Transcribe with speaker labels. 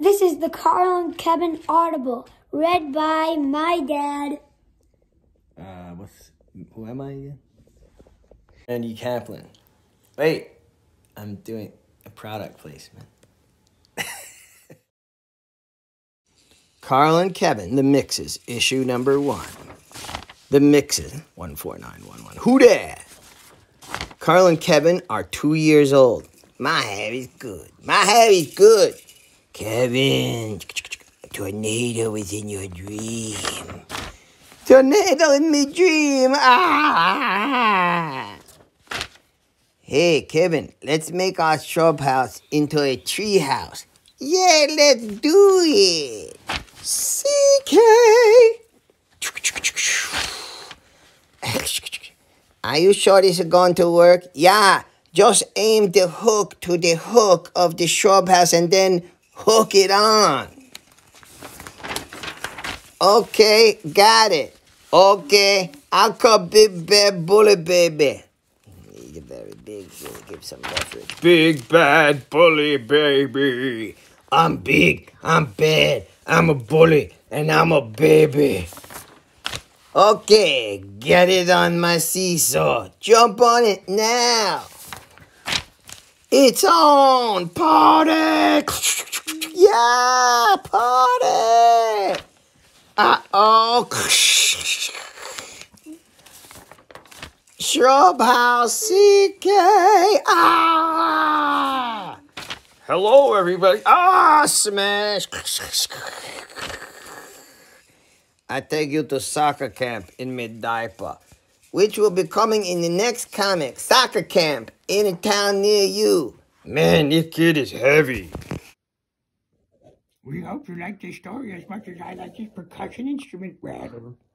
Speaker 1: This is the Carle Kevin audible, read by my dad.
Speaker 2: Who am I again? Andy Kaplan. Wait, I'm doing a product placement. Carle and Kevin, The Mixes, issue number 1. The Mixes, 14911. Who there? Carle and Kevin are 2 years old. My hair is good. My hair is good. Kevin, a tornado is in your dream. Tornado in me dream. Ah! Hey, Kevin, let's make our shrub house into a tree house. Yeah, let's do it. CK. Are you sure this is going to work? Yeah, just aim the hook to the hook of the shrub house and then hook it on. Okay, got it. Okay, I'll call Big Bad Bully Baby. He's a very big, give some leverage. Big Bad Bully Baby. I'm big, I'm bad, I'm a bully, and I'm a baby. Okay, get it on my seesaw. Jump on it now. It's on, party. Yeah, party. Uh-oh. Shrub house CK. Ah. Hello, everybody. Ah, smash. I take you to soccer camp in mid-diaper, which will be coming in the next comic, Soccer Camp, in a town near you. Man, this kid is heavy.
Speaker 3: We hope you like this story as much as I like this percussion instrument rattle.